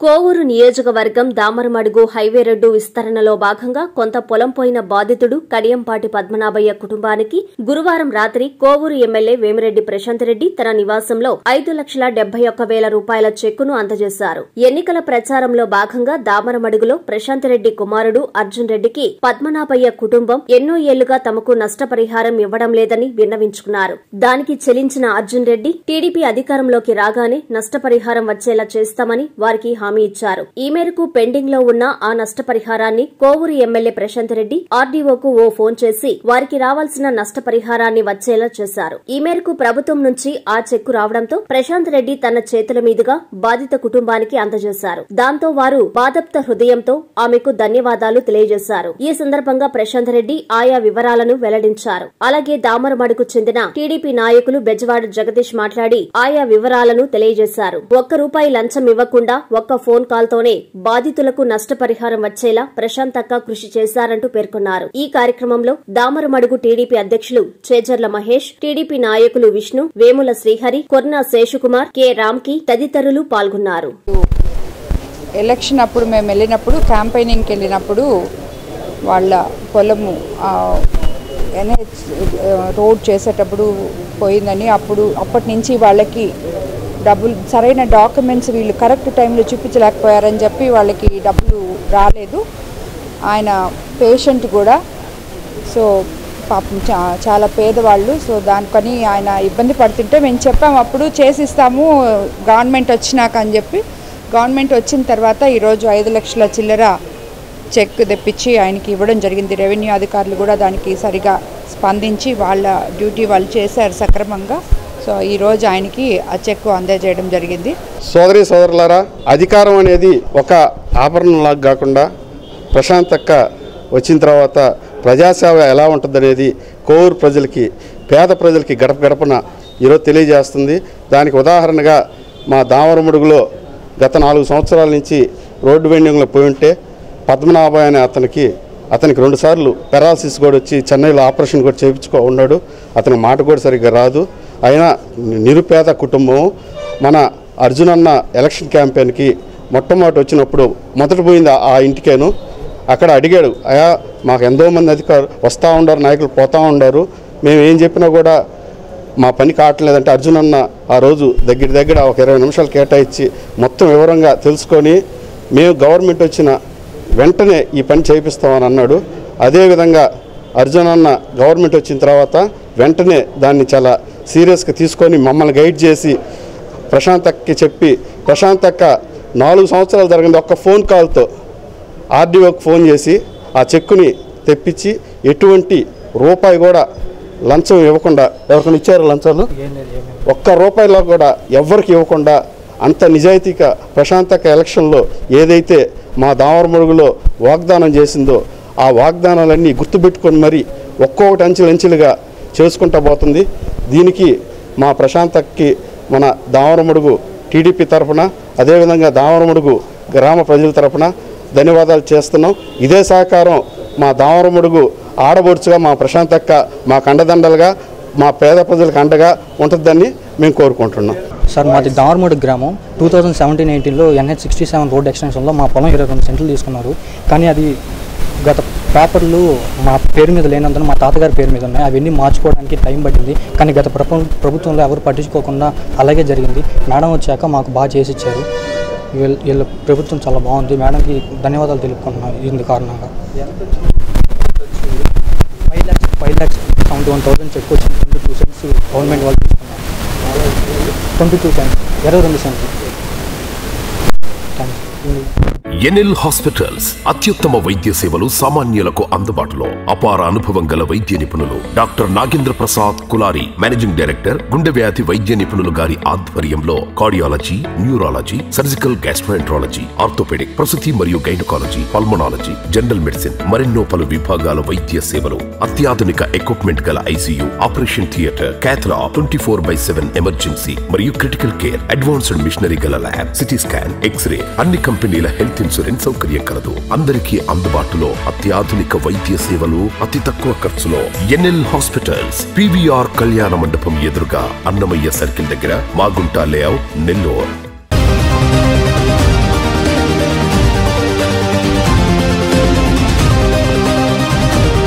కోవూరు నియోజకవర్గం Damaramadugu highway road విస్తరణలో భాగంగా కొంత పొలం పోయిన బాధితుడు కడియంపాటి పద్మనాభయ్య కుటుంబానికి గురువారం రాత్రి కోవూరు ఎమ్మెల్యే వేమిరెడ్డి ప్రశాంత్ రెడ్డి తన నివాసంలో 5,71,000 రూపాయల చెక్కును అందజేశారు. ఎన్నికల ప్రచారంలో భాగంగా దామరమడుగులో ప్రశాంత్ రెడ్డి కుమారుడు అర్జున్ రెడ్డికి పద్మనాభయ్య కుటుంబం ఎన్నో ఏళ్లుగా తమకు నష్టపరిహారం ఇవ్వడం లేదని విన్నవించుకున్నారు. దానికి చెల్లించిన అర్జున్ రెడ్డి టీడీపీ అధికారంలోకి రాగానే నష్టపరిహారం వచ్చేలా చేస్తామని వారికి హామీ ఇచ్చారు. ఈ మేరకు పెండింగ్ లో ఉన్న ఆ నష్టపరిహారాన్ని కోవూరు ఎమ్మెల్యే ప్రశాంత్ రెడ్డి ఆర్డీఓకు ఓ ఫోన్ చేసి వారికి రావాల్సిన నష్టపరిహారాన్ని వచ్చేలా చేశారు. ఈ మేరకు ప్రభుత్వం నుంచి ఆ చెక్కు రావడంతో ప్రశాంత్ రెడ్డి తన చేతుల మీదుగా బాధిత కుటుంబానికి అందజేశారు. దాంతో వారు బాధప్త హృదయంతో ఆమెకు ధన్యవాదాలు తెలియజేశారు. ఈ సందర్భంగా ప్రశాంత్ రెడ్డి ఆయా వివరాలను వెల్లడించారు. అలాగే దామరమడుకు చెందిన టీడీపీ నాయకులు బెజవాడ జగదీష్ మాట్లాడి ఆయా వివరాలను తెలియజేశారు. ₹1 లంచం ఇవ్వకుండా ఒక్క ఫోన్ కాల్ తోనే బాధితులకు నష్టపరిహారం వచ్చేలా ప్రశాంత్ అక్క కృషి చేశారంటూ పేర్కొన్నారు. ఈ కార్యక్రమంలో దామరమడుగు టీడీపీ అధ్యక్షులు చేజర్ల మహేష్, టీడీపీ నాయకులు విష్ణు, వేముల శ్రీహరి, కొర్నా శేషకుమార్, కె రామ్కి తదితరులు పాల్గొన్నారు. ఎలక్షన్ అప్పుడు మేము వెళ్ళినప్పుడు క్యాంపెయినింగ్కి వెళ్ళినప్పుడు వాళ్ళ పొలము రోడ్ చేసేటప్పుడు పోయిందని అప్పటి నుంచి వాళ్ళకి డబ్బులు సరైన డాక్యుమెంట్స్ వీళ్ళు కరెక్ట్ టైంలో చూపించలేకపోయారని చెప్పి వాళ్ళకి డబ్బులు రాలేదు. ఆయన పేషెంట్ కూడా, సో పాపం చాలా పేదవాళ్ళు. సో దానికని ఆయన ఇబ్బంది పడుతుంటే మేము చెప్పాము అప్పుడు చేసిస్తాము గవర్నమెంట్ వచ్చినాక అని చెప్పి. గవర్నమెంట్ వచ్చిన తర్వాత ఈరోజు 5 లక్షల చిల్లర చెక్ తెప్పించి ఆయనకి ఇవ్వడం జరిగింది. రెవెన్యూ అధికారులు కూడా దానికి సరిగా స్పందించి వాళ్ళ డ్యూటీ వాళ్ళు చేశారు సక్రమంగా. సో ఈరోజు ఆయనకి ఆ చెక్కు అందజేయడం జరిగింది. సోదరి సోదరులారా, అధికారం అనేది ఒక ఆభరణంలాగా కాకుండా ప్రశాంత్ అక్క వచ్చిన తర్వాత ప్రజాసేవ ఎలా ఉంటుందనేది కోవూరు ప్రజలకి, పేద ప్రజలకి గడప గడపన ఈరోజు తెలియజేస్తుంది. దానికి ఉదాహరణగా మా దామరమడుగులో గత 4 సంవత్సరాల నుంచి రోడ్డు వెండింగ్లో పోయి ఉంటే పద్మనాభయ్య అనే అతనికి 2 సార్లు పెరాలసిస్ కూడా వచ్చి చెన్నైలో ఆపరేషన్ కూడా చేయించుకో ఉన్నాడు. అతని మాట కూడా సరిగ్గా రాదు. అయినా నిరుపేద కుటుంబం. మన అర్జున్ అన్న ఎలక్షన్ క్యాంపెయిన్కి మొట్టమొదటి వచ్చినప్పుడు మొదట పోయింది ఆ ఇంటికేను. అక్కడ అడిగాడు, అయ్యా మాకు ఎంతోమంది అధికారులు వస్తూ ఉండారు, నాయకులు పోతూ ఉండారు, మేము ఏం చెప్పినా కూడా మా పని కావట్లేదంటే అర్జున్ అన్న ఆ రోజు దగ్గర ఒక 20 నిమిషాలు కేటాయించి మొత్తం వివరంగా తెలుసుకొని మేము గవర్నమెంట్ వచ్చిన వెంటనే ఈ పని చేయిస్తామని అన్నాడు. అదేవిధంగా అర్జున్ అన్న గవర్నమెంట్ వచ్చిన తర్వాత వెంటనే దాన్ని చాలా సీరియస్గా తీసుకొని మమ్మల్ని గైడ్ చేసి ప్రశాంత్ అక్కకి చెప్పి, ప్రశాంత్ అక్క 4 సంవత్సరాలు జరిగింది ఒక్క ఫోన్ కాల్తో ఆర్డీఓకి ఫోన్ చేసి ఆ చెక్కుని తెప్పించి ఎటువంటి రూపాయి కూడా లంచం ఇవ్వకుండా, ఎవరికైనా ఇచ్చారు లంచాలు? ₹1 కూడా ఎవరికి ఇవ్వకుండా అంత నిజాయితీగా ప్రశాంత్ అక్క ఎలక్షన్లో ఏదైతే మా దామరమడుగులో వాగ్దానం చేసిందో ఆ వాగ్దానాలన్నీ గుర్తుపెట్టుకొని మరి ఒక్కొక్కటి అంచెలంచెలుగా చేసుకుంటూ పోతుంది. దీనికి మా ప్రశాంత్ అక్కకి మన దామరమడుగు టీడీపీ తరఫున, అదేవిధంగా దామరమడుగు గ్రామ ప్రజల తరఫున ధన్యవాదాలు చేస్తున్నాం. ఇదే సహకారం మా దామరమడుగు ఆడబొడుచుగా మా ప్రశాంత్ అక్క మా కండదండలుగా మా పేద ప్రజలకు అండగా ఉంటుందని మేము కోరుకుంటున్నాం. సార్, మాది దామరమడుగు గ్రామం. 2017-18లో NH67 రోడ్ ఎక్స్టెన్షన్లో మా పొలం 22 సెంట్లు తీసుకున్నారు. కానీ అది గత పేపర్లు మా పేరు మీద లేనందున మా తాతగారి పేరు మీద ఉన్నాయి. అవన్నీ మార్చుకోవడానికి టైం పట్టింది. కానీ గత ప్రభుత్వంలో ఎవరు పట్టించుకోకుండా అలాగే జరిగింది. మేడం వచ్చాక మాకు బాగా చేసి ఇచ్చారు. వీళ్ళ ప్రభుత్వం చాలా బాగుంది. మేడంకి ధన్యవాదాలు తెలుపుకుంటున్నాను. ఇందు కారణంగా 5,71,000 చెక్ వచ్చింది. 22 సెంట్స్ గవర్నమెంట్ వాళ్ళు తీసుకున్నారు. 22 సెంట్స్ 22 సెంట్లు. ఎన్ఎల్ హాస్పిటల్స్ అత్యుత్తమ వైద్య సేవలు సామాన్యులకు అందుబాటులో. అపార అనుభవం గల వైద్య నిపుణులు doctor Nagendra Prasad Kulari, managing director, గుండె వ్యాధి వైద్య నిపుణులు గారి ఆధ్వర్యంలో cardiology, neurology, surgical gastroenterology, orthopaedic, ప్రసూతి మరియు గైనకాలజీ, పల్మనాలజీ, జనరల్ మెడిసిన్ మరెన్నో పలు విభాగాల వైద్య సేవలు. అత్యాధునిక ఎక్విప్మెంట్ గల ICU, operation theatre, cath lab, 24/7 emergency మరియు క్రిటికల్ కేర్, అడ్వాన్స్డ్ మిషనరీ గల ల్యాబ్, సిటీ స్కాన్, ఎక్స్రే, అన్ని కంపెనీల హెల్త్ ఇన్సూరెన్స్ సౌకర్యం కలదు. అందరికీ అందుబాటులో అత్యాధునిక వైద్య సేవలు అతి తక్కువ ఖర్చులో. ఎన్ఎల్ హాస్పిటల్స్, PVR కళ్యాణ మండపం ఎదురుగా, అన్నమయ్య సర్కిల్ దగ్గర, మాగుంట లేఅవుట్, నెల్లూరు.